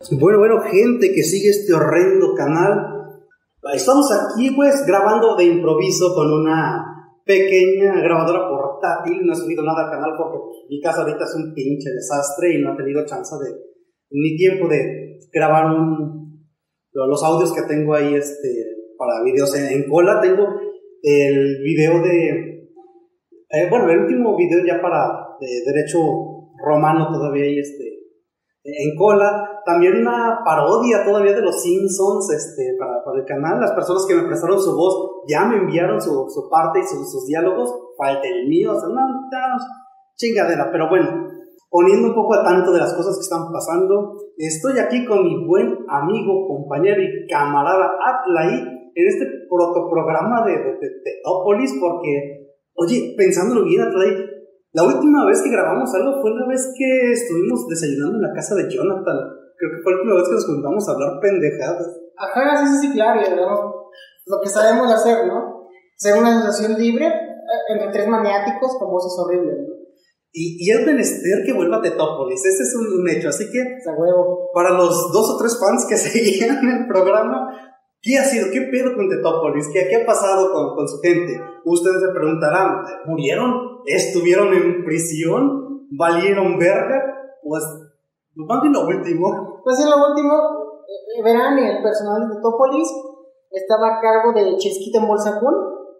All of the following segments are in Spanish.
Bueno, gente que sigue este horrendo canal, estamos aquí pues grabando de improviso con una pequeña grabadora portátil. No he subido nada al canal porque mi casa ahorita es un pinche desastre y no he tenido chance ni tiempo de grabar los audios que tengo ahí para videos en cola. Tengo el video el último video ya de derecho romano todavía ahí en cola. También una parodia todavía de los Simpsons para el canal. Las personas que me prestaron su voz ya me enviaron su parte y sus diálogos. Falta el mío, o sea, no, chingadera. Pero bueno, poniendo un poco a tanto de las cosas que están pasando, estoy aquí con mi buen amigo, compañero y camarada Atlai en este protoprograma de Tetópolis, porque, oye, pensándolo bien, Atlai, la última vez que grabamos algo fue la vez que estuvimos desayunando en la casa de Jonathan. Creo que fue la última vez que nos juntamos a hablar pendejadas. Ajá, sí, claro, ¿no? Lo que sabemos hacer, ¿no? Ser una asociación libre entre tres maniáticos con voces horribles, ¿no? Y es menester que vuelva a Tetópolis, ese es un hecho, así que a huevo. Para los 2 o 3 fans que seguían el programa, ¿qué ha sido? ¿Qué pedo con Tetópolis? ¿Qué ha pasado con su gente? Ustedes se preguntarán, ¿murieron? ¿Estuvieron en prisión? ¿Valieron verga? Pues van en lo último. Pues en lo último, verán, el personal de Tetópolis estaba a cargo de Chesquita en Bolsacún,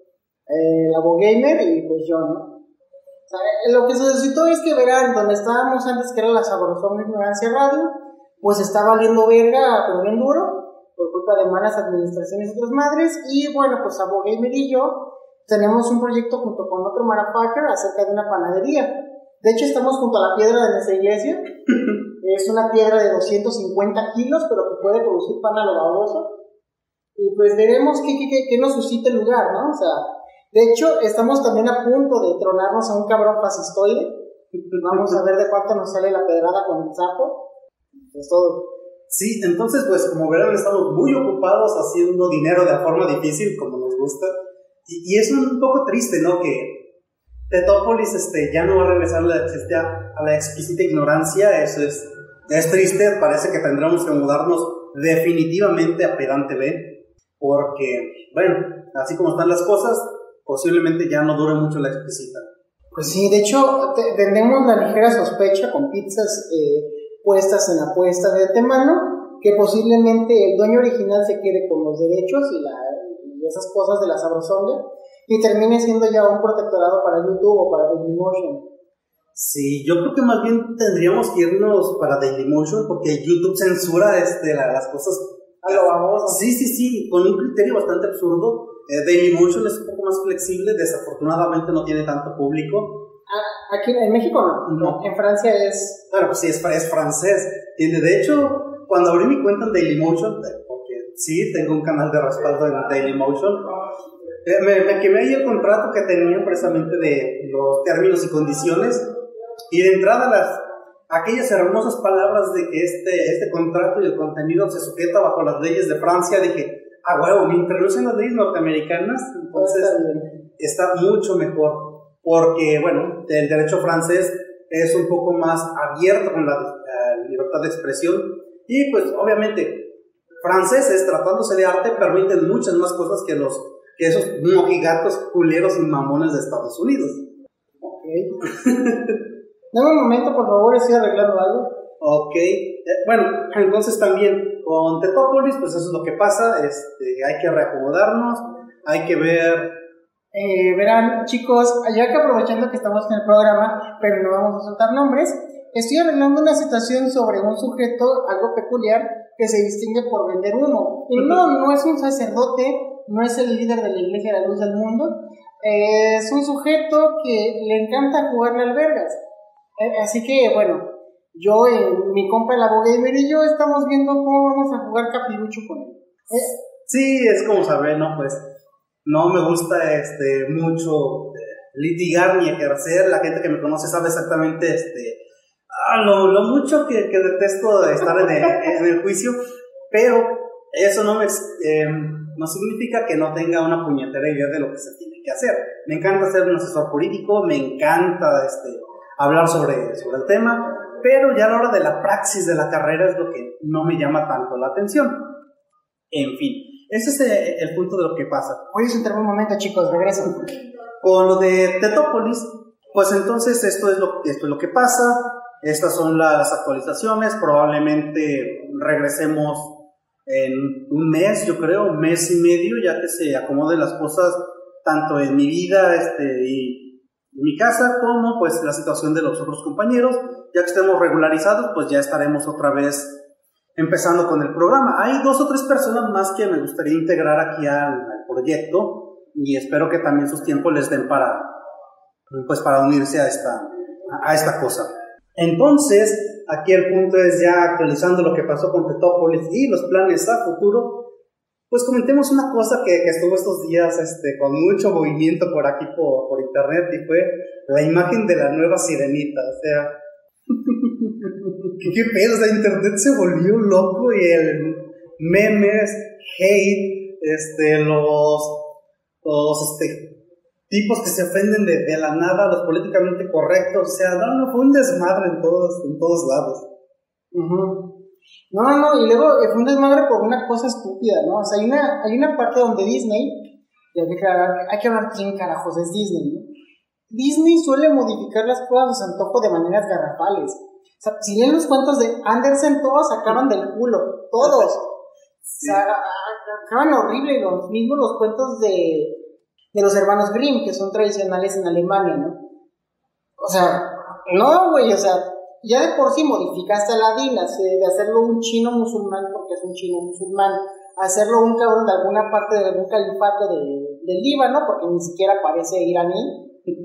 la Bogamer y pues yo, ¿no? O sea, lo que se suscitó es que, verán, donde estábamos antes, que era la Sabrosón Ignorancia Radio, pues está valiendo verga, pero bien duro, por culpa de malas administraciones y otras madres. Y bueno, pues Abogamer y yo tenemos un proyecto junto con otro motherfucker acerca de una panadería. De hecho, estamos junto a la piedra de nuestra iglesia. Es una piedra de 250 kilos, pero que puede producir pan a lo baboso. Y pues veremos qué nos suscita el lugar, ¿no? O sea, de hecho, estamos también a punto de tronarnos a un cabrón fascistoide. Vamos a ver de cuánto nos sale la pedrada con el sapo. Es todo. Sí, entonces, pues, como verán, estamos muy ocupados haciendo dinero de forma difícil, como nos gusta. Y es un poco triste, ¿no? Que Tetópolis ya no va a regresar a la exquisita ignorancia. Eso es triste. Parece que tendremos que mudarnos definitivamente a Pedante B, porque, bueno, así como están las cosas, posiblemente ya no dure mucho la exquisita. Pues sí, de hecho, tenemos la ligera sospecha con pizzas puestas en la puesta de antemano, que posiblemente el dueño original se quede con los derechos y esas cosas de la sabrosonga, y termine siendo ya un protectorado para YouTube o para Dailymotion. Sí, yo creo que más bien tendríamos que irnos para Dailymotion, porque YouTube censura las cosas a lo baboso. Sí, con un criterio bastante absurdo. Dailymotion es un poco más flexible, desafortunadamente no tiene tanto público. Aquí en México no. En Francia es... Bueno, pues sí, es francés. Y de hecho, cuando abrí mi cuenta en Dailymotion, porque sí, tengo un canal de respaldo en Dailymotion, me quemé ahí el contrato que tenían precisamente de los términos y condiciones, y de entrada aquellas hermosas palabras de que este contrato y el contenido se sujeta bajo las leyes de Francia. Dije, huevo, mientras no sean las leyes norteamericanas, entonces está mucho mejor, porque, bueno, el derecho francés es un poco más abierto con la libertad de expresión, y pues obviamente franceses, tratándose de arte, permiten muchas más cosas que esos mojigatos culeros y mamones de Estados Unidos. Ok. Dame un momento, por favor, estoy arreglando algo. Ok, bueno, entonces también con Tetópolis, pues eso es lo que pasa. Hay que reacomodarnos, hay que ver. Verán, chicos, ya que aprovechando que estamos en el programa, pero no vamos a soltar nombres, estoy arreglando una situación sobre un sujeto algo peculiar que se distingue por vender humo. Y no es un sacerdote, no es el líder de la Iglesia de la Luz del Mundo, es un sujeto que le encanta jugarle albergas. Así que, bueno, yo, mi compa el Abogamer y yo estamos viendo cómo vamos a jugar capirucho con él. Sí, es como saber, ¿no? Pues no me gusta mucho litigar ni ejercer. La gente que me conoce sabe exactamente lo mucho que detesto estar en el juicio, pero eso no significa que no tenga una puñetera idea de lo que se tiene que hacer. Me encanta ser un asesor político, me encanta hablar sobre el tema, pero ya a la hora de la praxis de la carrera es lo que no me llama tanto la atención. En fin, ese es el punto de lo que pasa. Voy a sentarme un momento, chicos, regreso. Con lo de Tetópolis, pues entonces esto es lo que pasa. Estas son las actualizaciones. Probablemente regresemos en un mes, yo creo, un mes y medio, ya que se acomoden las cosas tanto en mi vida y en mi casa, como pues la situación de los otros compañeros. Ya que estemos regularizados, pues ya estaremos otra vez empezando con el programa. Hay 2 o 3 personas más que me gustaría integrar aquí al proyecto, y espero que también sus tiempos les den para unirse a esta cosa. Entonces, aquí el punto es, ya actualizando lo que pasó con Tetópolis y los planes a futuro, pues comentemos una cosa que estuvo estos días con mucho movimiento por aquí por internet, y fue la imagen de la nueva Sirenita. O sea, ¿qué pedo? O sea, internet se volvió loco, y el memes, hate, los tipos que se ofenden de la nada, los políticamente correctos. O sea, no, fue un desmadre en todos lados. No, y luego fue un desmadre por una cosa estúpida, ¿no? O sea, hay una parte donde Disney, y hay que hablar quién carajos es Disney, ¿no? Disney suele modificar las cosas a su antojo de maneras garrafales. O sea, si leen los cuentos de Andersen, todos acaban del culo, todos. Sí. O sea, acaban horrible, los mismos los cuentos de los hermanos Grimm, que son tradicionales en Alemania, ¿no? O sea, no, güey, o sea, ya de por sí modificaste a Aladín, de hacerlo un chino musulmán porque es un chino musulmán, hacerlo un cabrón de alguna parte de algún califato del Líbano porque ni siquiera parece iraní.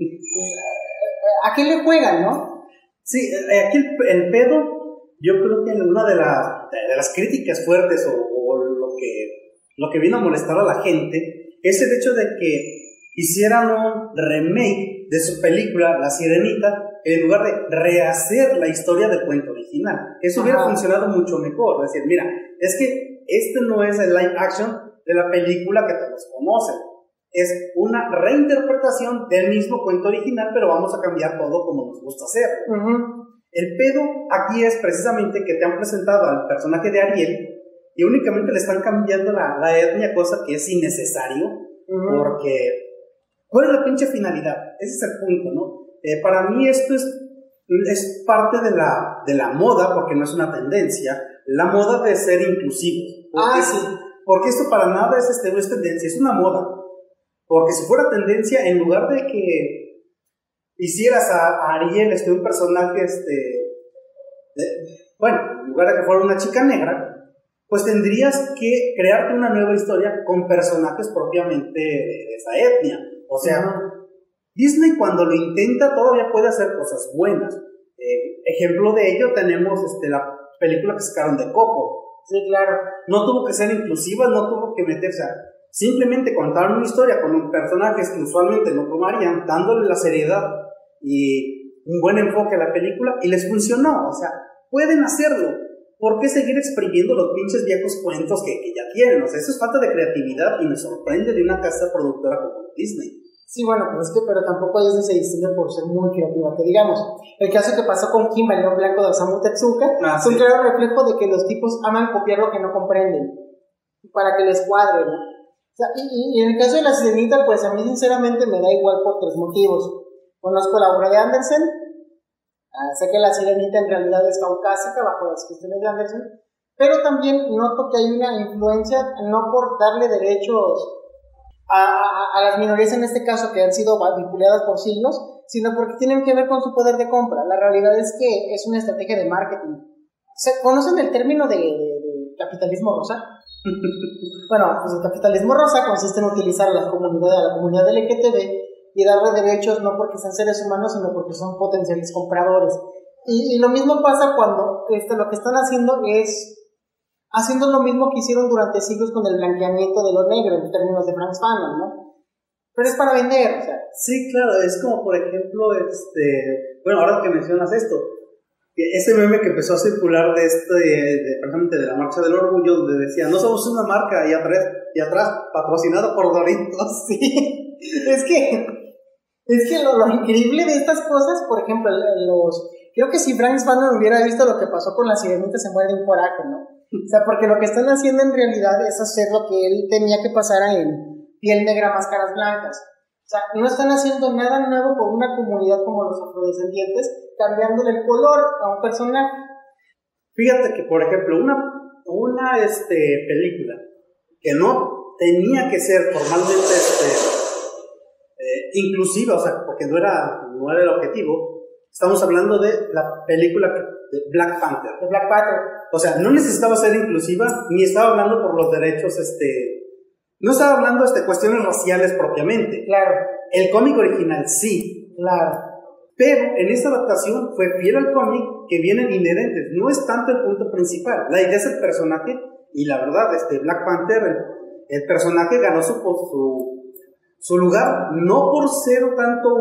¿A qué le juegan, no? Sí, aquí el pedo, yo creo que una de las críticas fuertes o lo que vino a molestar a la gente es el hecho de que hicieran un remake de su película La Sirenita en lugar de rehacer la historia del cuento original. Eso hubiera funcionado mucho mejor. Es decir, mira, es que no es el live action de la película que todos conocen. Es una reinterpretación del mismo cuento original, pero vamos a cambiar todo como nos gusta hacer. El pedo aquí es precisamente que te han presentado al personaje de Ariel y únicamente le están cambiando la etnia, cosa que es innecesario, porque ¿cuál es la pinche finalidad? Ese es el punto, ¿no? Para mí esto es parte de la moda, porque no es una tendencia, la moda de ser inclusivos. Sí. Porque esto para nada no es tendencia, es una moda. Porque si fuera tendencia, en lugar de que hicieras a Ariel un personaje, en lugar de que fuera una chica negra, pues tendrías que crearte una nueva historia con personajes propiamente de esa etnia. O sea, Disney cuando lo intenta todavía puede hacer cosas buenas. Ejemplo de ello tenemos la película que sacaron de Coco. Sí, claro. No tuvo que ser inclusiva, no tuvo que meterse simplemente contar una historia con un personaje que usualmente no tomarían, dándole la seriedad y un buen enfoque a la película, y les funcionó. O sea, pueden hacerlo. ¿Por qué seguir exprimiendo los pinches viejos cuentos que ya tienen? O sea, eso es falta de creatividad, y me sorprende de una casa productora como Disney. Sí, bueno, pues pero tampoco Disney se distingue por ser muy creativa, que digamos. El caso que pasó con Kim, el león blanco de Osamu Tezuka, es un claro reflejo de que los tipos aman copiar lo que no comprenden, para que les cuadre, ¿no? O sea, y en el caso de La Sirenita, pues a mí sinceramente me da igual por 3 motivos. Conozco la obra de Andersen, sé que La Sirenita en realidad es caucásica bajo las cuestiones de Andersen, pero también noto que hay una influencia, no por darle derechos a las minorías en este caso que han sido vinculadas por siglos, sino porque tienen que ver con su poder de compra. La realidad es que es una estrategia de marketing. ¿Conocen el término de capitalismo rosa? Bueno, pues el capitalismo rosa consiste en utilizar a la comunidad LGTB y darle derechos no porque sean seres humanos, sino porque son potenciales compradores. Y lo mismo pasa cuando lo que están haciendo es haciendo lo mismo que hicieron durante siglos con el blanqueamiento de lo negro en términos de Frantz Fanon, ¿no? Pero es para vender, o sea. Sí, claro, es como por ejemplo, bueno, ahora que mencionas esto, ese meme que empezó a circular precisamente de la Marcha del Orgullo, donde decía, no somos una marca, y atrás patrocinado por Doritos. Sí, es que lo increíble de estas cosas, por ejemplo, creo que si Frank Spanner hubiera visto lo que pasó con la sirenita se muere de un coraje, ¿no? O sea, porque lo que están haciendo en realidad es hacer lo que él tenía que pasar en Piel Negra, Máscaras Blancas. O sea, no están haciendo nada nuevo con una comunidad como los afrodescendientes, cambiándole el color a un personaje. Fíjate que, por ejemplo, una película que no tenía que ser formalmente inclusiva, o sea, porque no era el objetivo. Estamos hablando de la película de Black Panther. De Black Panther. O sea, no necesitaba ser inclusiva, ni estaba hablando por los derechos, no estaba hablando de cuestiones raciales propiamente. Claro. El cómic original sí. Claro. Pero en esta adaptación fue fiel al cómic que vienen inherentes. No es tanto el punto principal. La idea es el personaje, y la verdad, Black Panther, el personaje ganó su lugar, no por ser tanto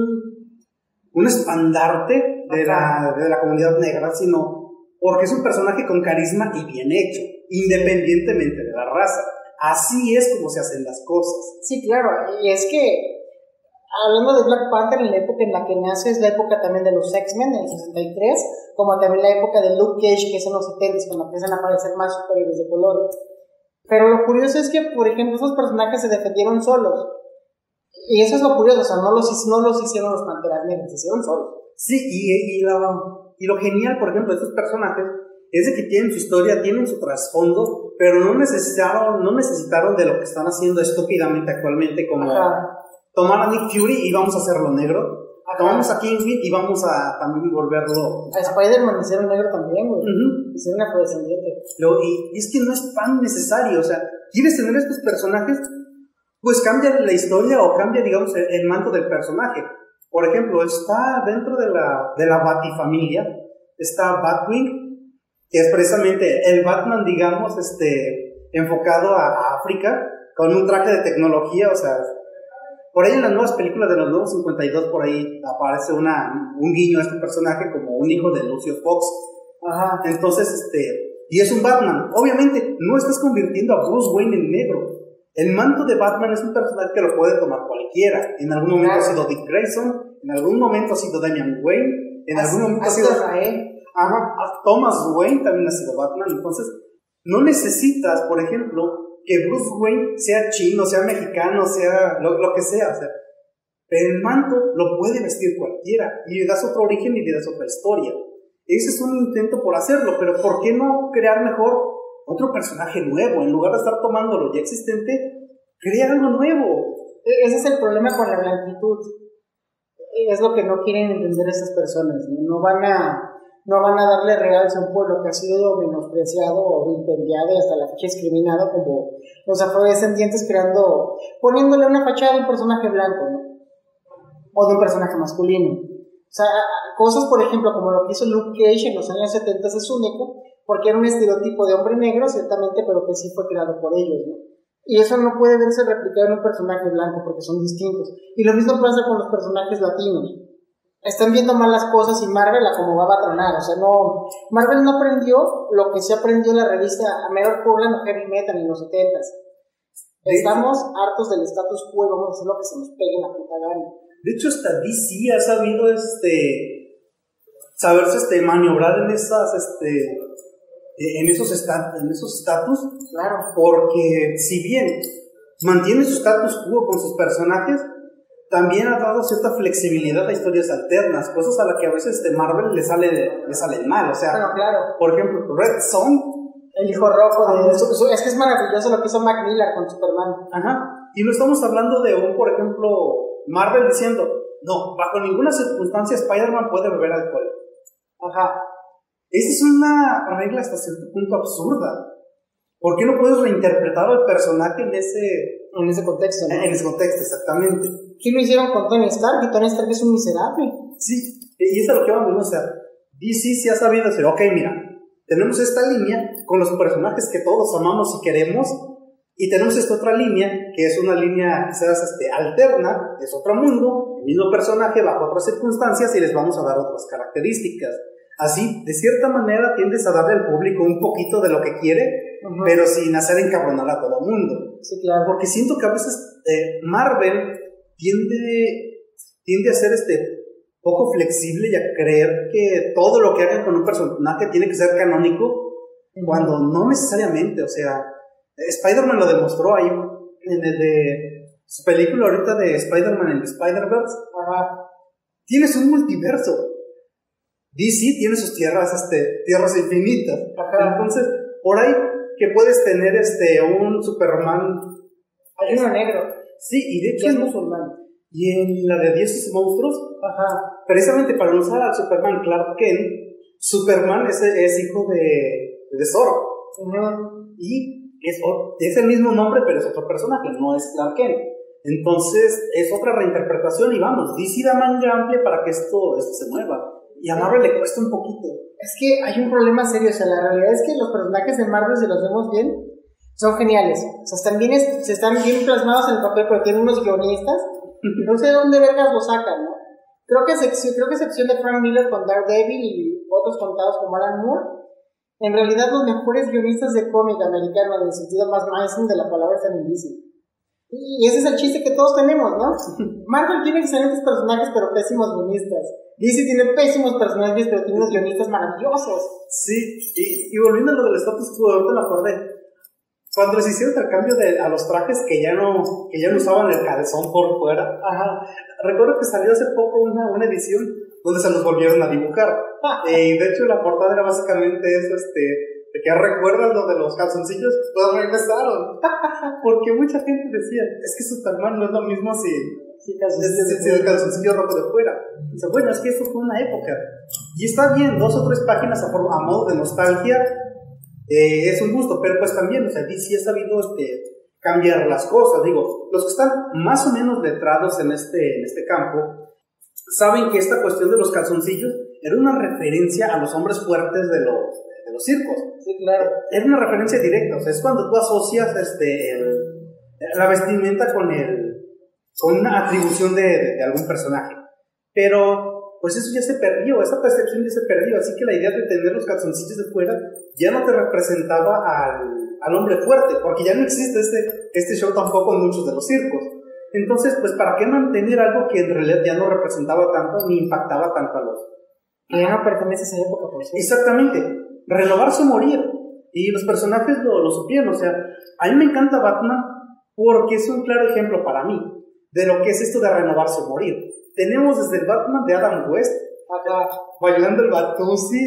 un estandarte de la comunidad negra, sino porque es un personaje con carisma y bien hecho, independientemente de la raza. Así es como se hacen las cosas. Sí, claro, y es que hablando de Black Panther, en la época en la que nace es la época también de los X-Men, en el 63, como también la época de Luke Cage, que es en los 70, cuando empiezan a aparecer más superhéroes de color. Pero lo curioso es que, por ejemplo, esos personajes se defendieron solos. Y eso es lo curioso, o sea, no los hicieron los Panteras Negras, se hicieron solos. Sí, y lo genial, por ejemplo, de estos personajes es de que tienen su historia, tienen su trasfondo, pero no necesitaron de lo que están haciendo estúpidamente actualmente, como tomar a Nick Fury y vamos a hacerlo negro. Tomamos a King Kid y vamos a también volverlo... A Spider-Man hicieron negro también, güey. Hicieron afrodescendiente. Y es que no es tan necesario, o sea, ¿quieres tener estos personajes? Pues cambia la historia o cambia, digamos, el manto del personaje. Por ejemplo, está dentro de la Batifamilia, está Batwing, que es precisamente el Batman, digamos, enfocado a África, con un traje de tecnología, o sea, por ahí en las nuevas películas de los nuevos 52, por ahí aparece un guiño a este personaje como un hijo de Lucio Fox. Ajá. Entonces, y es un Batman. Obviamente, no estás convirtiendo a Bruce Wayne en negro. El manto de Batman es un personaje que lo puede tomar cualquiera. En algún momento ha sido Dick Grayson, en algún momento ha sido Damian Wayne, en algún momento ha sido Rafael. Thomas Wayne también ha sido Batman. Entonces, no necesitas, por ejemplo, que Bruce Wayne sea chino, sea mexicano, sea lo que sea, o sea, pero el manto lo puede vestir cualquiera y le das otro origen y le das otra historia. Ese es un intento por hacerlo, pero ¿por qué no crear mejor otro personaje nuevo? En lugar de estar tomando lo ya existente, crear algo nuevo. Ese es el problema con la blanquitud. Es lo que no quieren entender estas personas. No van a darle realce a un pueblo que ha sido menospreciado o vilipendiado y hasta la fecha discriminado, como los afrodescendientes, poniéndole una fachada de un personaje blanco, ¿no? O de un personaje masculino. O sea, cosas, por ejemplo, como lo que hizo Luke Cage en los años 70 es único, porque era un estereotipo de hombre negro, ciertamente, pero que sí fue creado por ellos, ¿no? Y eso no puede verse replicado en un personaje blanco, porque son distintos. Y lo mismo pasa con los personajes latinos. Están viendo mal las cosas y Marvel la como va a tronar, o sea, Marvel no aprendió lo que se aprendió en la revista American Portland o Heavy Metal en los 70s. Estamos hartos del status quo y vamos a hacer lo que se nos pegue en la puta gana. De hecho, hasta DC ha sabido saberse maniobrar en esos estatus. Claro. Porque si bien mantiene su status quo con sus personajes, también ha dado cierta flexibilidad a historias alternas, cosas a las que a veces Marvel le salen mal. O sea, bueno, claro. Por ejemplo, Red Son, el hijo rojo es que es maravilloso lo que hizo Mac Miller con Superman. Ajá. Y no estamos hablando de por ejemplo, Marvel diciendo, no, bajo ninguna circunstancia Spider-Man puede beber alcohol. Ajá. Esa es una regla hasta cierto punto absurda. ¿Por qué no puedes reinterpretar al personaje en ese contexto, ¿no? En ese contexto, exactamente. ¿Qué lo hicieron con Tony Stark? Y Tony Stark es un miserable. Sí, y eso es lo que vamos, o sea, DC sí ha sabido decir, ok, mira, tenemos esta línea con los personajes que todos amamos y queremos, y tenemos esta otra línea, que es una línea quizás alterna, es otro mundo, el mismo personaje bajo otras circunstancias, y les vamos a dar otras características. Así, de cierta manera, tiendes a darle al público un poquito de lo que quiere, pero sin hacer encabronar a todo el mundo. Sí, claro. Porque siento que a veces Marvel tiende a ser poco flexible y a creer que todo lo que hagan con un personaje tiene que ser canónico, cuando no necesariamente. O sea, Spider-Man lo demostró ahí en el de su película ahorita de Spider-Man en Spider-Verse. Tienes un multiverso. DC tiene sus tierras infinitas. Entonces, por ahí que puedes tener un Superman. Hay uno negro. Sí, y de hecho es musulmán. Y en la de Dioses y Monstruos, precisamente para no usar al Superman Clark Kent, Superman es hijo de Zod. Y es el mismo nombre, pero es otro personaje, no es Clark Kent. Entonces, es otra reinterpretación y vamos, DC da manga amplia para que esto se mueva. Y a Marvel le cuesta un poquito. Es que hay un problema serio, o sea, la realidad es que los personajes de Marvel, si los vemos bien, son geniales. O sea, están bien plasmados en el papel, pero tienen unos guionistas. No sé de dónde vergas lo sacan, ¿no? Creo que excepción de Frank Miller con Daredevil y otros contados como Alan Moore, en realidad los mejores guionistas de cómic americano, en el sentido más mainstream de la palabra, están en DC. Y ese es el chiste que todos tenemos, ¿no? Marvel tiene excelentes personajes, pero pésimos guionistas. DC tiene pésimos personajes, pero tiene unos guionistas maravillosos. Sí, y volviendo a lo del status quo, ahorita me acordé. Cuando les hicieron el cambio a los trajes que ya no usaban el calzón por fuera, recuerdo que salió hace poco una edición donde se los volvieron a dibujar. Y de hecho la portada era básicamente eso, de que recuerdas lo de los calzoncillos, pues regresaron. Porque mucha gente decía, es que Superman no es lo mismo si el calzoncillo rojo de fuera. Dice, bueno, es que eso fue una época. Y está bien, 2 o 3 páginas a modo de nostalgia. Es un gusto, pero pues también, o sea, DC ha sabido cambiar las cosas. Digo, los que están más o menos letrados en este campo saben que esta cuestión de los calzoncillos era una referencia a los hombres fuertes de los circos. Sí, claro. Era una referencia directa, o sea, es cuando tú asocias la vestimenta con una atribución de algún personaje. Pero pues eso ya se perdió, esa percepción ya se perdió, así que la idea de tener los calzoncillos de fuera ya no te representaba al hombre fuerte, porque ya no existe este show tampoco en muchos de los circos. Entonces, pues, ¿para qué mantener algo que en realidad ya no representaba tanto ni impactaba tanto a los? Que ya no pertenece a esa época, por cierto. Exactamente, renovarse o morir, y los personajes lo supieron. O sea, a mí me encanta Batman porque es un claro ejemplo para mí de lo que es esto de renovarse o morir. Tenemos desde el Batman de Adam West, bailando el Batusi,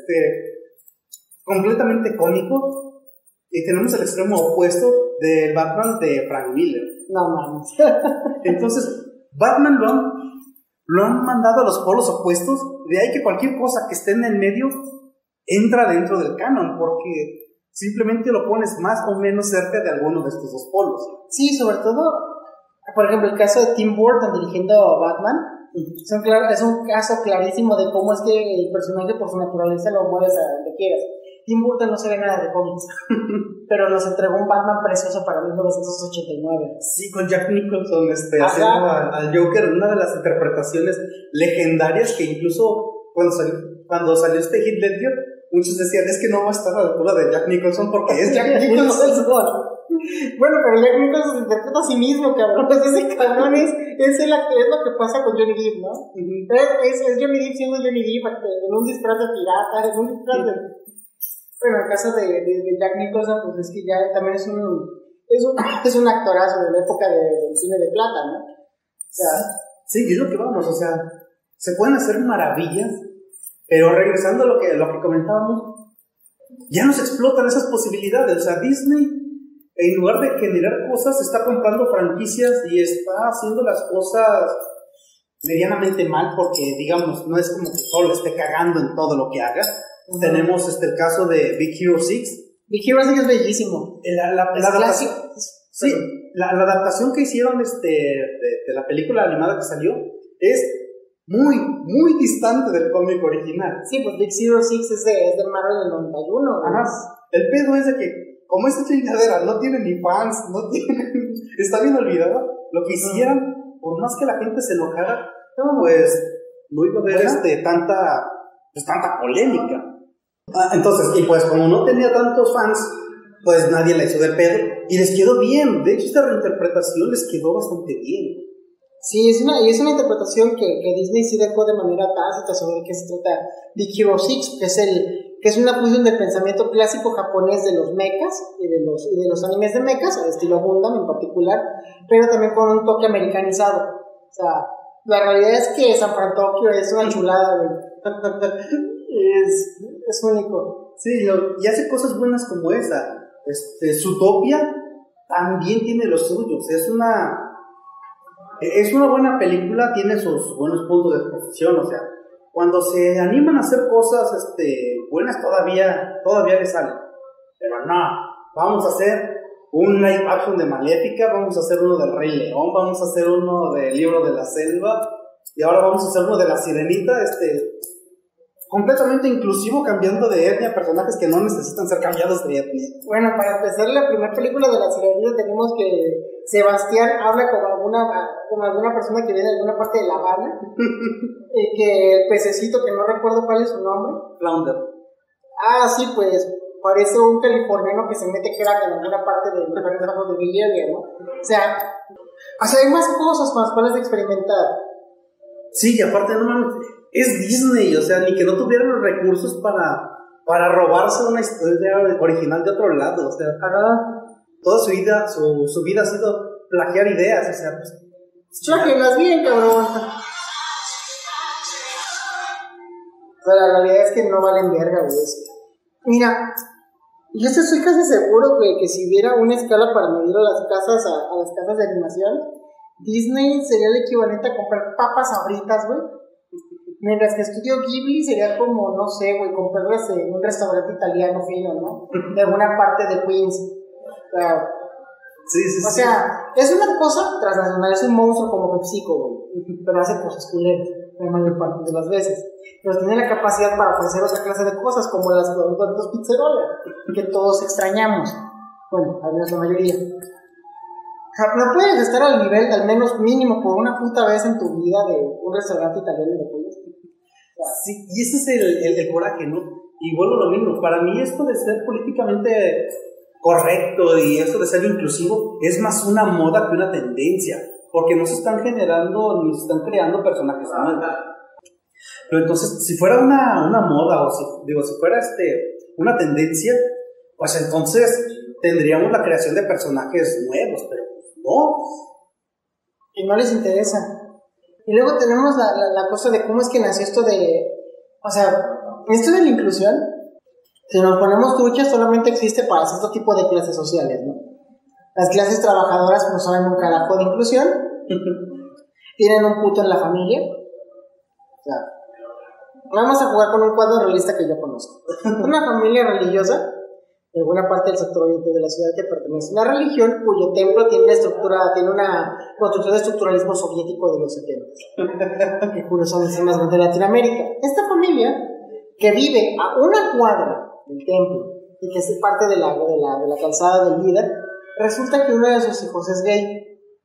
completamente cómico, y tenemos el extremo opuesto del Batman de Frank Miller. No mames. Entonces, Batman lo han mandado a los polos opuestos, de ahí que cualquier cosa que esté en el medio entra dentro del canon, porque simplemente lo pones más o menos cerca de alguno de estos 2 polos. Sí, sobre todo, por ejemplo, el caso de Tim Burton dirigiendo Batman, es un caso clarísimo de cómo es que el personaje por su naturaleza lo mueves a donde quieras. Tim Burton no se ve nada de cómics, pero nos entregó un Batman precioso para 1989. Sí, con Jack Nicholson haciendo al Joker, una de las interpretaciones legendarias que incluso cuando salió Heath Ledger, muchos decían, es que no va a estar a la altura de Jack Nicholson porque es Jack Nicholson. Bueno, pero Jack Nicholson se interpreta a sí mismo, cabrón. Pues ese cabrón es lo que pasa con Johnny Depp, ¿no? Es Johnny Depp siendo Johnny Depp en un disfraz de pirata, en un disfraz de... Bueno, en el caso de Jack Nicholson, pues es que ya también es un actorazo de la época del cine de plata, ¿no? O sea, sí, es lo que vamos, o sea, se pueden hacer maravillas, pero regresando a lo que comentábamos, ya no se explotan esas posibilidades. O sea, Disney, en lugar de generar cosas, está comprando franquicias y está haciendo las cosas medianamente mal, porque, digamos, no es como que solo esté cagando en todo lo que haga. Tenemos el caso de Big Hero 6. Big Hero 6 es bellísimo. La adaptación, sí, la adaptación que hicieron de la película animada que salió es muy, muy distante del cómic original. Sí, pues Big Hero 6 es de Marvel del 91. Ajá. El pedo es de que, como esta chingadera no tiene ni fans, está bien olvidado, lo que hicieran, por más que la gente se enojara, pues no iba a haber tanta polémica. Entonces, y pues como no tenía tantos fans, pues nadie la hizo de pedo y les quedó bien. De hecho, esta reinterpretación les quedó bastante bien. Sí, es una interpretación que Disney sí dejó de manera tácita sobre qué se trata Big Hero 6, que es una fusión del pensamiento clásico japonés de los mechas y de los animes de mechas, al estilo Gundam en particular, pero también con un toque americanizado. O sea, la realidad es que San Tokio es una chulada, güey. es único. Sí, y hace cosas buenas como esa. Zootopia también tiene los suyos. Es una buena película, tiene sus buenos puntos de exposición, o sea, cuando se animan a hacer cosas buenas todavía les salen. Pero no, vamos a hacer un live action de Maléfica, vamos a hacer uno del Rey León, vamos a hacer uno del Libro de la Selva, y ahora vamos a hacer uno de la Sirenita, completamente inclusivo, cambiando de etnia, personajes que no necesitan ser cambiados de etnia. Bueno, para empezar, la primera película de la Sirenita tenemos que Sebastián habla con alguna persona que viene de alguna parte de La Habana, y que el pececito, que no recuerdo cuál es su nombre. Flounder. Ah, sí, pues parece un californiano que se mete crack en alguna parte de Virginia, ¿no? O sea, hay más cosas con las cuales experimentar. Sí, y aparte, no mames, es Disney, o sea, ni que no tuvieran los recursos para robarse una historia original de otro lado, o sea, toda su vida ha sido plagiar ideas, o sea, pues, pláquenlas bien, cabrón. O sea, la realidad es que no valen verga, güey. Mira, yo estoy casi seguro, güey, que si hubiera una escala para medir a las casas de animación, Disney sería el equivalente a comprar papas Sabritas, güey. Mientras que Estudio Ghibli sería como, no sé, güey, comprarlas en un restaurante italiano fino, ¿no? De alguna parte de Queens. Sí. O sea, es una cosa transnacional, es un monstruo como PepsiCo, güey. Pero hace cosas culeras, la mayor parte de las veces. Pero tiene la capacidad para ofrecer otra clase de cosas, como los pizzerolas, que todos extrañamos. Bueno, al menos la mayoría. No puedes estar al nivel, al menos mínimo, por una puta vez en tu vida de un restaurante italiano de pollo. Sí, y ese es el coraje, ¿no? Y vuelvo a lo mismo, para mí esto de ser políticamente correcto y esto de ser inclusivo es más una moda que una tendencia, porque no se están generando ni se están creando personajes nuevos. Pero entonces, si fuera una moda o si fuera una tendencia, pues entonces tendríamos la creación de personajes nuevos, pero no. Y no les interesa. Y luego tenemos la cosa de cómo es que nació esto de... O sea, esto de la inclusión, si nos ponemos truchas, solamente existe para cierto tipo de clases sociales, ¿no? Las clases trabajadoras no saben un carajo de inclusión. Tienen un puto en la familia. O sea, vamos a jugar con un cuadro realista que yo conozco. Una familia religiosa de buena parte del sector oriente de la ciudad que pertenece a una religión cuyo templo tiene una construcción de estructuralismo soviético de los 70. Que curiosamente es más grande de Latinoamérica. Esta familia, que vive a una cuadra del templo y que es parte de la calzada del líder, resulta que uno de sus hijos es gay.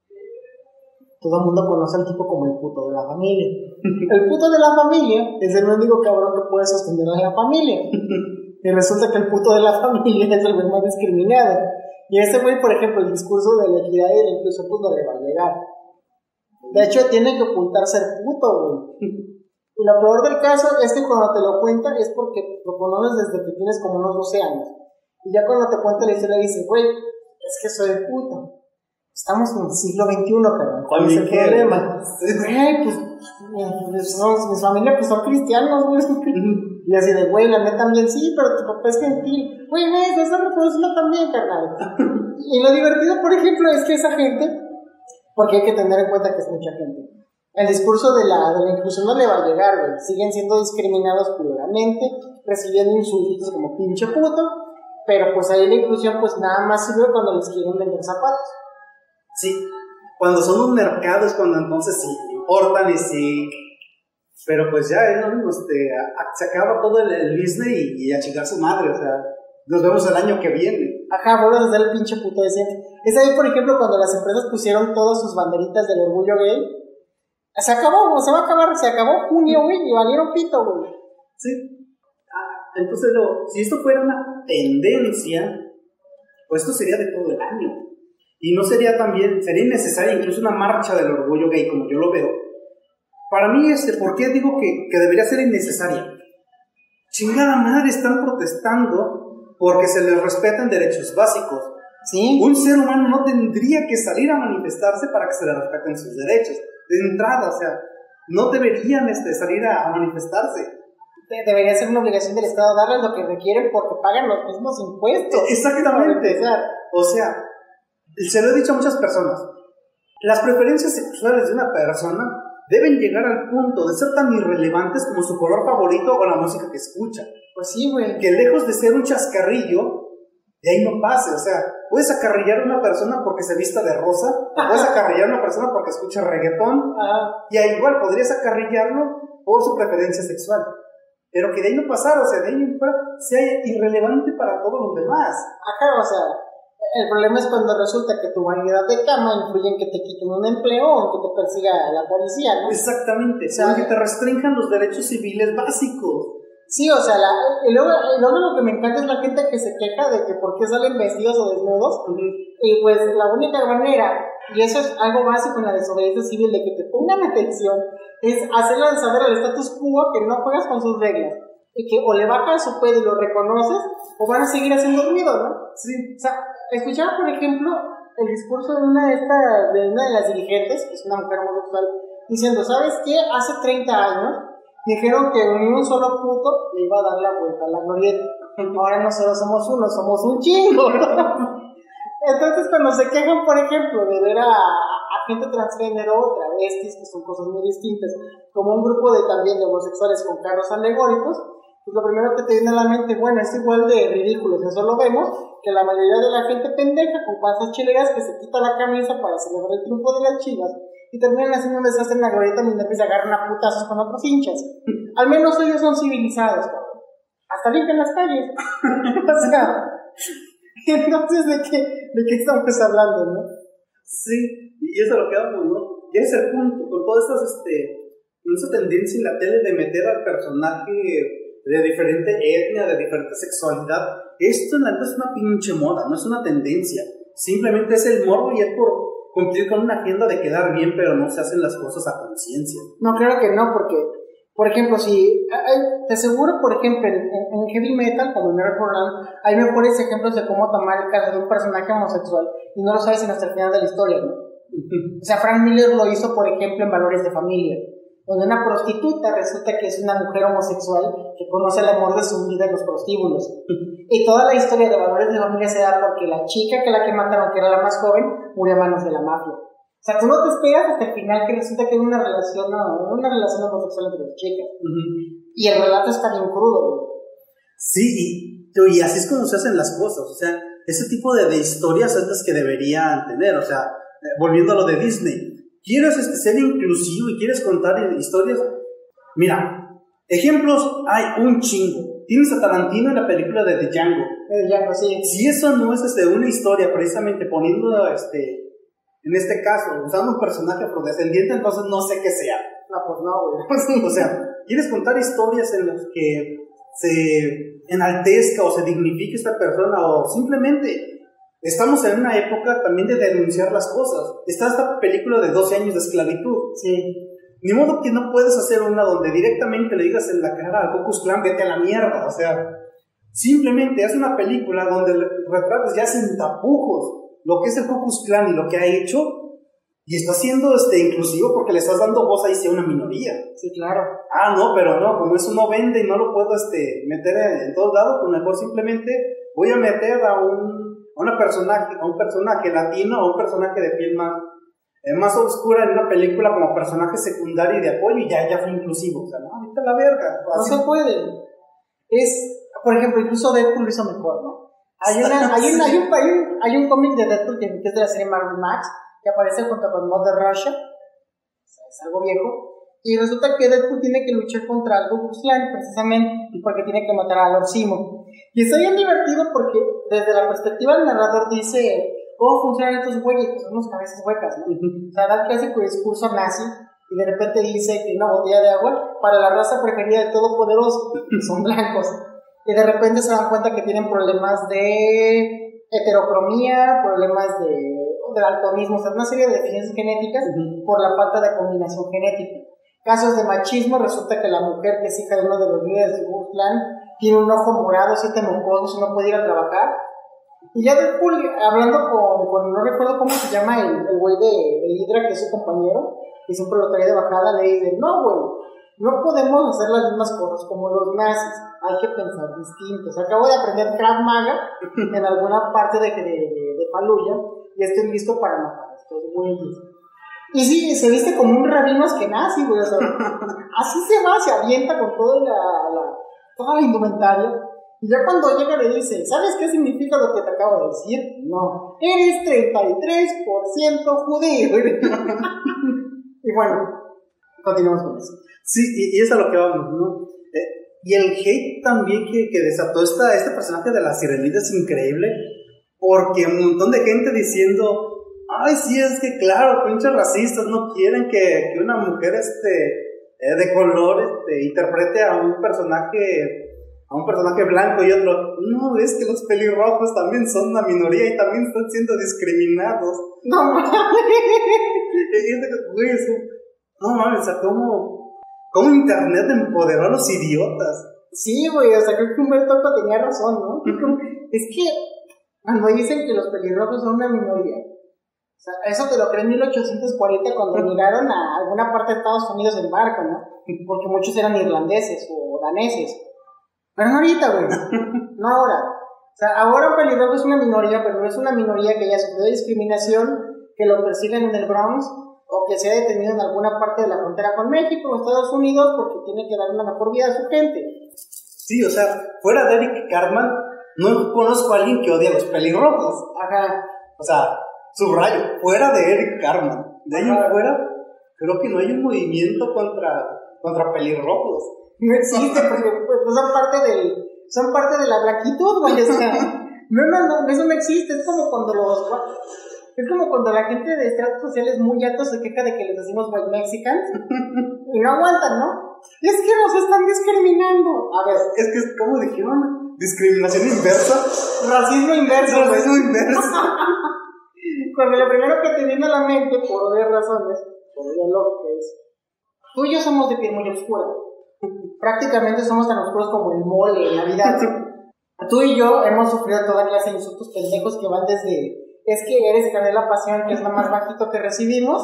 Todo el mundo conoce al tipo como el puto de la familia. El puto de la familia es el único cabrón que puede sostener a la familia. Y resulta que el puto de la familia es el güey más discriminado. Y ese güey, por ejemplo, el discurso de la equidad y la inclusión, pues no le va a llegar. De hecho, tiene que ocultar ser puto, güey. Y lo peor del caso es que cuando te lo cuenta es porque lo conoces desde que tienes como unos 12 años. Y ya cuando te cuenta la historia dices, güey, es que soy puto. Estamos en el siglo XXI, cabrón. ¿Cuál es el problema? Güey, pues mis familias pues son cristianos, güey. Y así de, güey, la neta también sí, pero tu papá es gentil. Güey, no estás reproduciendo también, carnal. Y lo divertido, por ejemplo, es que esa gente, porque hay que tener en cuenta que es mucha gente, el discurso de la inclusión no le va a llegar, güey. Siguen siendo discriminados puramente, recibiendo insultos como pinche puto, pero pues ahí la inclusión pues nada más sirve cuando les quieren vender zapatos. Sí, cuando son un mercado es cuando entonces sí importan y sí. Pero pues ya es lo mismo, se acaba todo el Disney y a chingar su madre, o sea, nos vemos el año que viene. Ajá, vuelves a ser el pinche puto de siempre. Es ahí, por ejemplo, cuando las empresas pusieron todas sus banderitas del orgullo gay. Se acabó, se va a acabar, se acabó junio, güey, y valieron pito, güey. Sí. Entonces, si esto fuera una tendencia, pues esto sería de todo el año. y no sería también, sería innecesaria incluso una marcha del orgullo gay, como yo lo veo. Para mí, ¿por qué digo que debería ser innecesaria? Chingada madre, están protestando porque se les respetan derechos básicos. Sí. Un ser humano no tendría que salir a manifestarse para que se le respeten sus derechos. De entrada, o sea, no deberían salir a manifestarse. Debería ser una obligación del Estado darles lo que requieren porque pagan los mismos impuestos. Exactamente. O sea, se lo he dicho a muchas personas. Las preferencias sexuales de una persona deben llegar al punto de ser tan irrelevantes como su color favorito o la música que escucha. Pues sí, güey. Que lejos de ser un chascarrillo, de ahí no pase. O sea, puedes acarrillar a una persona porque se vista de rosa, puedes acarrillar a una persona porque escucha reggaetón, y ahí igual podrías acarrillarlo por su preferencia sexual. Pero que de ahí no pasara, o sea, de ahí en fuera sea irrelevante para todos los demás. Ajá, o sea, el problema es cuando resulta que tu variedad de cama influye en que te quiten un empleo o en que te persiga la policía, ¿no? Exactamente, o sea, que te restrinjan los derechos civiles básicos. Sí, o sea, y luego lo que me encanta es la gente que se queja de que por qué salen vestidos o desnudos. Y pues la única manera, y eso es algo básico en la desobediencia civil, de que te pongan atención, es hacerle saber al status quo que no juegas con sus reglas. Y que o le bajas su pedo y lo reconoces, o van a seguir haciendo ruido, ¿no? Sí. O sea, escuchaba, por ejemplo, el discurso de una de las dirigentes, que es una mujer homosexual, diciendo, ¿sabes qué? Hace 30 años dijeron que ni un solo puto le iba a dar la vuelta a la glorieta. Ahora no solo somos uno, somos un chingo, ¿no? Entonces, cuando se quejan, por ejemplo, de ver a gente transgénero, travestis, que son cosas muy distintas, como un grupo también de homosexuales con carros alegóricos, pues lo primero que te viene a la mente, bueno, es igual de ridículo. Eso lo vemos, que la mayoría de la gente pendeja con panzas chileras que se quita la camisa para celebrar el triunfo de las Chivas y terminan haciendo un desastre en la glorieta mientras se agarran a putazos con otros hinchas. Al menos ellos son civilizados, cabrón. Hasta limpian las calles. O sea, entonces, ¿de qué estamos hablando, no? Sí, y eso es lo que vamos, ¿no? Y ese es el punto, con todas estas, con esa tendencia en la tele de meter al personaje de diferente etnia, de diferente sexualidad, esto en la verdad es una pinche moda, no es una tendencia, simplemente es el morbo y es por cumplir con una agenda de quedar bien, pero no se hacen las cosas a conciencia. No, claro que no, porque, por ejemplo, si te aseguro, por ejemplo, en heavy metal, como en Nerdland, hay mejores ejemplos de cómo tomar el caso de un personaje homosexual y no lo sabes sino hasta el final de la historia, ¿no? O sea, Frank Miller lo hizo, por ejemplo, en Valores de Familia, donde una prostituta resulta que es una mujer homosexual que conoce el amor de su vida en los prostíbulos. Y toda la historia de Valores de Familia se da porque la chica que mataron, que era la más joven, murió a manos de la mafia. O sea, tú no te esperas hasta el final que resulta que hay una relación homosexual entre las chicas. Y el relato está bien crudo, ¿no? Sí, y así es como se hacen las cosas. O sea, ese tipo de historias son las que deberían tener. O sea, volviendo a lo de Disney, ¿quieres ser inclusivo y quieres contar historias? Mira, ejemplos hay un chingo. Tienes a Tarantino en la película de The Django. Django, sí. Si eso no es una historia, precisamente poniendo, en este caso, usando un personaje afrodescendiente, entonces no sé qué sea. No, pues no, güey. O sea, ¿quieres contar historias en las que se enaltezca o se dignifique esta persona, o simplemente estamos en una época también de denunciar las cosas? Está esta película de 12 años de esclavitud. Sí. Ni modo que no puedes hacer una donde directamente le digas en la cara al Ku Klux Klan, vete a la mierda. O sea, simplemente haz una película donde retrates ya sin tapujos lo que es el Ku Klux Klan y lo que ha hecho, y está siendo inclusivo porque le estás dando voz ahí a una minoría. Sí, claro. No, pero no, como eso no vende y no lo puedo meter en todos lados, pues mejor simplemente voy a meter a un personaje latino, a un personaje de piel más oscura en una película como personaje secundario y de apoyo, y ya fue inclusivo. O sea, no, ahorita la verga. No se puede. Por ejemplo, incluso Deadpool lo hizo mejor, ¿no? Hay un cómic de Deadpool que es de la serie Marvel Max, que aparece junto con Mother Russia. Es algo viejo. Y resulta que Deadpool tiene que luchar contra el Ku Klux Klan, precisamente, porque tiene que matar a Lord Simo. Y está bien divertido porque desde la perspectiva del narrador dice cómo funcionan estos güeyes, que son unos cabezas huecas, ¿no? O sea, da el clásico discurso nazi y de repente dice que una botella de agua para la raza preferida de Todopoderoso, que son blancos. Y de repente se dan cuenta que tienen problemas de heterocromía, problemas de daltonismo, o sea, una serie de deficiencias genéticas por la falta de combinación genética. Casos de machismo, resulta que la mujer que es hija de uno de los líderes del Ku Klux tiene un ojo morado, 7 mocosos y no puede ir a trabajar. Y ya después, hablando con no recuerdo cómo se llama el güey de Hydra, que es su compañero, que siempre lo traía de bajada, le dice, no güey, no podemos hacer las mismas cosas como los nazis, hay que pensar distintos. Acabo de aprender Krav Maga en alguna parte de Fallujah y estoy listo para matar a estos güeyes. Y sí, se viste como un rabino askenazi, güey, o sea, así se avienta con toda la indumentaria. Y ya cuando llega le dice, ¿sabes qué significa lo que te acabo de decir? No, eres 33% judío. Y bueno, continuamos con eso. Sí, y es a lo que vamos, ¿no? Y el hate también que desató este personaje de la Sirenita es increíble, porque un montón de gente diciendo, ay, sí, es que claro, pinches racistas no quieren que una mujer de color interprete a un personaje blanco, y otro, no, es que los pelirrojos también son una minoría y también están siendo discriminados. No mames. No mames, o sea, ¿cómo internet empoderó a los idiotas? Sí, güey, o sea, creo que Humberto Eco tenía razón, ¿no? Es que cuando dicen que los pelirrojos son una minoría, o sea, eso te lo creen en 1840 cuando llegaron a alguna parte de Estados Unidos en barco, ¿no? Porque muchos eran irlandeses o daneses. Pero no ahorita, güey. No ahora. O sea, ahora un pelirrojo es una minoría, pero no es una minoría que haya sufrido discriminación, que lo persigan en el Bronx, o que sea detenido en alguna parte de la frontera con México o Estados Unidos porque tiene que dar una mejor vida a su gente. Sí, o sea, fuera de Eric Cartman, no conozco a alguien que odie a los pelirrojos. Ajá. O sea, subrayo, fuera de Eric Cartman. De ahí en fuera, creo que no hay un movimiento contra pelirrojos. No existe, porque pues, son parte de la blanquitud, güey. O sea, no, eso no existe. Es como cuando la gente de estratos sociales muy altos se queja de que les decimos white mexicans y no aguantan, ¿no? Es que nos están discriminando. A ver, es que, ¿cómo dijeron? Discriminación inversa. Racismo inverso. Racismo inverso. Cuando lo primero que te viene a la mente, por obvias razones, por lo que es, tú y yo somos de piel muy oscura. Prácticamente somos tan oscuros como el mole en Navidad. Tú y yo hemos sufrido toda clase de insultos pendejos que van desde es que eres Canela Pasión, que es lo más bajito que recibimos,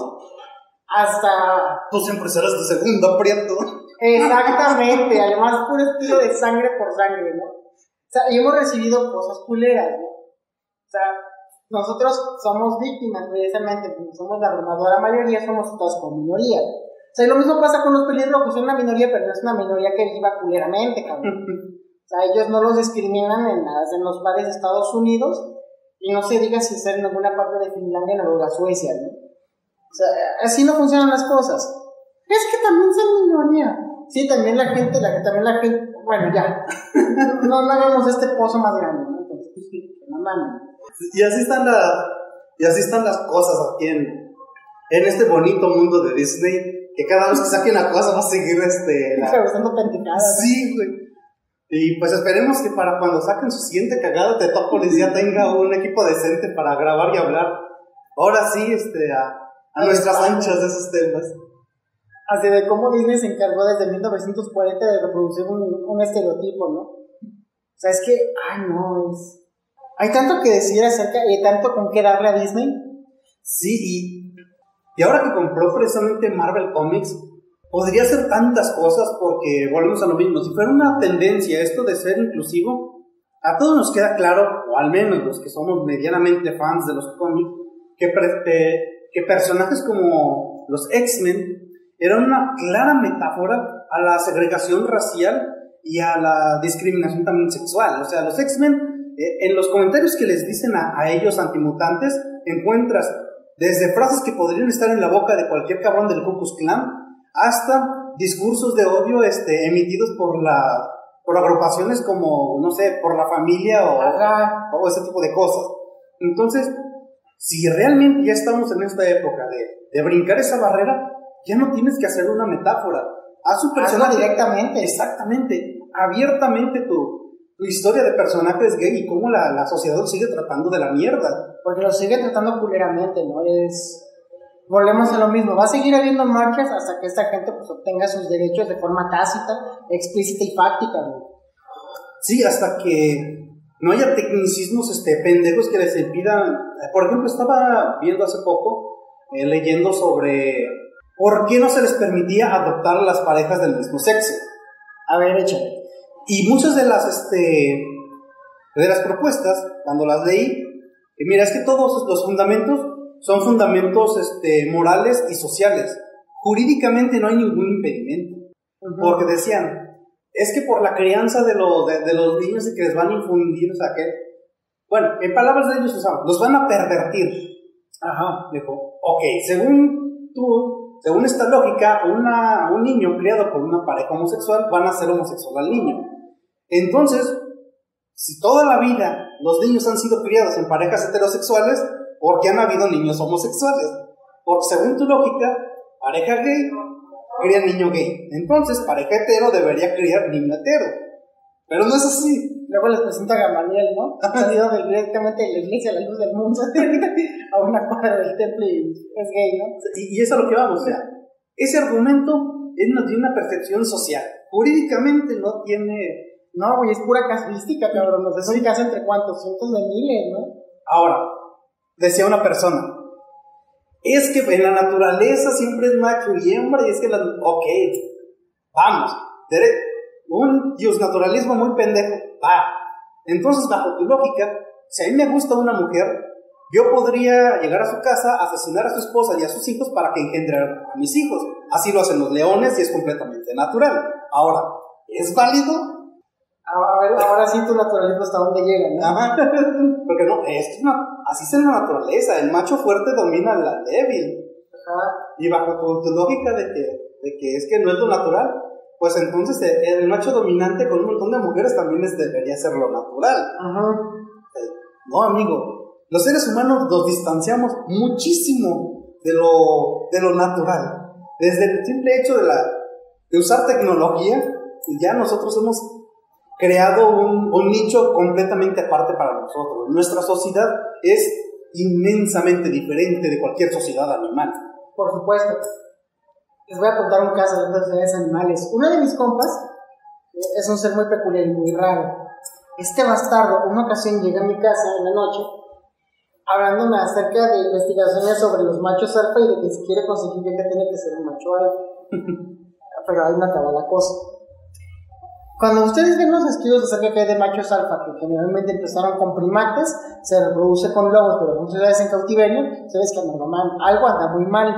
hasta tú siempre serás de segundo aprieto. Exactamente, además puro estilo de sangre por sangre, ¿no? O sea, y hemos recibido cosas culeras, ¿no? O sea, nosotros somos víctimas precisamente, porque somos la abrumadora mayoría, somos todos con minoría. O sea, y lo mismo pasa con los pelirrojos, son una minoría, pero no es una minoría que viva culeramente, cabrón. O sea, ellos no los discriminan en los bares de Estados Unidos, y no se diga si están en alguna parte de Finlandia, Noruega, Suecia, ¿no? O sea, así no funcionan las cosas. Es que también son minoría. Sí, también la gente, bueno, ya. No hagamos este pozo más grande, ¿no? Entonces, no mames. Y así están las cosas aquí en este bonito mundo de Disney, que cada vez que saquen la cosa va a seguir estando pendejadas. Sí, güey. Y pues esperemos que para cuando saquen su siguiente cagada de Tópolis ya tenga un equipo decente para grabar y hablar. Ahora sí, a nuestras anchas de esos temas. Así de cómo Disney se encargó desde 1940 de reproducir un estereotipo, ¿no? O sea, es que, hay tanto que decir acerca y tanto con qué darle a Disney. Sí, y ahora que compró precisamente Marvel Comics, podría hacer tantas cosas porque volvemos a lo mismo. Si fuera una tendencia esto de ser inclusivo, a todos nos queda claro, o al menos los que somos medianamente fans de los cómics, que personajes como los X-Men eran una clara metáfora a la segregación racial y a la discriminación también sexual. O sea, los X-Men, en los comentarios que les dicen a ellos antimutantes, encuentras desde frases que podrían estar en la boca de cualquier cabrón del Ku Klux Klan, hasta discursos de odio emitidos por agrupaciones como, no sé, por la familia o ese tipo de cosas. Entonces, si realmente ya estamos en esta época de brincar esa barrera, ya no tienes que hacer una metáfora. Haz su personaje directamente. Exactamente, abiertamente tu historia de personajes gay y cómo la sociedad los sigue tratando de la mierda. Porque los sigue tratando culeramente, ¿no? Volvemos a lo mismo, va a seguir habiendo marchas hasta que esta gente pues obtenga sus derechos de forma tácita, explícita y fáctica, ¿no? Sí, hasta que no haya tecnicismos pendejos que les impidan. Por ejemplo, estaba viendo hace poco, leyendo sobre por qué no se les permitía adoptar a las parejas del mismo sexo. A ver, échale. Y muchas de las propuestas, cuando las leí, mira, es que todos los fundamentos son fundamentos morales y sociales. Jurídicamente no hay ningún impedimento. Porque decían, es que por la crianza de los niños y que les van a infundir, o sea, que, bueno, en palabras de ellos usaban, los van a pervertir. Ajá, dijo, ok, según esta lógica, un niño criado por una pareja homosexual van a ser homosexual al niño. Entonces, si toda la vida los niños han sido criados en parejas heterosexuales, ¿por qué han habido niños homosexuales? Según tu lógica, pareja gay cría niño gay. Entonces, pareja hetero debería criar niño hetero. Pero no es así. Luego les presenta a Gamaliel, ¿no? Ha salido directamente de la iglesia a la luz del mundo a una cuadra del templo y es gay, ¿no? Y eso es a lo que vamos, o sea, ese argumento no tiene una percepción social. Jurídicamente no tiene... No, güey, es pura casuística, cabrón. No sé, son casi entre cuántos, cientos de miles, ¿no? Ahora, decía una persona, es que en la naturaleza siempre es macho y hembra, y es que ok, vamos, un diosnaturalismo muy pendejo, va. Entonces, bajo tu lógica, si a mí me gusta una mujer, yo podría llegar a su casa, asesinar a su esposa y a sus hijos para que engendre a mis hijos. Así lo hacen los leones y es completamente natural. Ahora, ¿es válido? A ver, ahora sí tu naturalismo hasta dónde llega, ¿no? Ajá. Porque no, así es la naturaleza, el macho fuerte domina al débil. Ajá. Y bajo tu lógica de que es que no es lo natural, pues entonces el macho dominante con un montón de mujeres también debería ser lo natural. Ajá. No, amigo, los seres humanos nos distanciamos muchísimo de lo natural. Desde el simple hecho de usar tecnología, ya nosotros hemos creado un nicho completamente aparte para nosotros. Nuestra sociedad es inmensamente diferente de cualquier sociedad animal. Por supuesto. Les voy a contar un caso de las sociedades animales. Uno de mis compas es un ser muy peculiar y muy raro. Este bastardo, una ocasión llega a mi casa en la noche hablándome acerca de investigaciones sobre los machos alfa y de que si quiere conseguir que tiene que ser un macho alfa. Pero ahí no acaba la cosa. Cuando ustedes ven los estudios acerca que hay de machos alfa, que generalmente empezaron con primates, se reproduce con lobos, pero con ciudades en cautiverio, sabes que algo anda muy mal.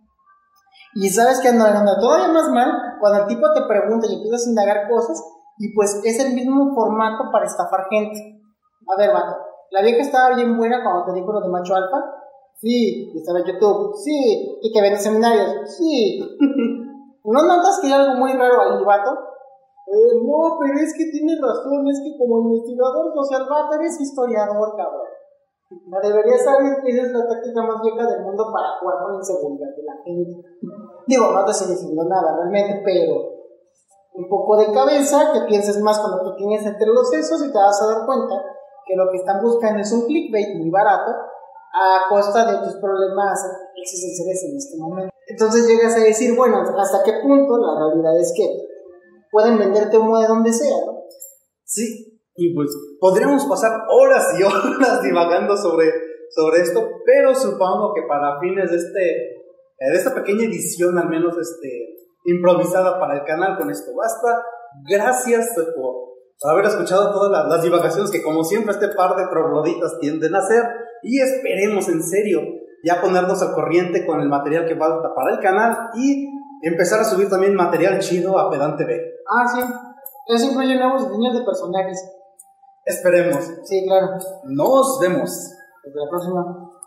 Y sabes que anda todavía más mal cuando el tipo te pregunta y empiezas a indagar cosas, y pues es el mismo formato para estafar gente. A ver, vato, ¿la vieja estaba bien buena cuando te dijo lo de macho alfa? Sí. ¿Y estaba en YouTube? Sí. ¿Y que vende seminarios? Sí. ¿No notas que hay algo muy raro ahí, vato? No, pero es que tienes razón, es que como investigador social, vato, eres historiador, cabrón. No deberías saber que esa es la táctica más vieja del mundo para jugar con la inseguridad de la gente. Digo, no te estoy diciendo nada realmente, pero un poco de cabeza, que pienses más con lo que tienes entre los sesos y te vas a dar cuenta que lo que están buscando es un clickbait muy barato a costa de tus problemas existenciales en este momento. Entonces llegas a decir, bueno, ¿hasta qué punto? La realidad es que pueden venderte humo de donde sea, ¿no? Sí, y pues podríamos pasar horas y horas divagando sobre esto, pero supongo que para fines de esta pequeña edición, al menos improvisada para el canal, con esto basta. Gracias por haber escuchado todas las divagaciones que, como siempre, este par de trogloditas tienden a hacer, y esperemos en serio ya ponernos al corriente con el material que falta para el canal y empezar a subir también material chido a Pedante B. Ah, sí. Eso incluye nuevos diseños de personajes. Esperemos. Sí, claro. Nos vemos. Hasta la próxima.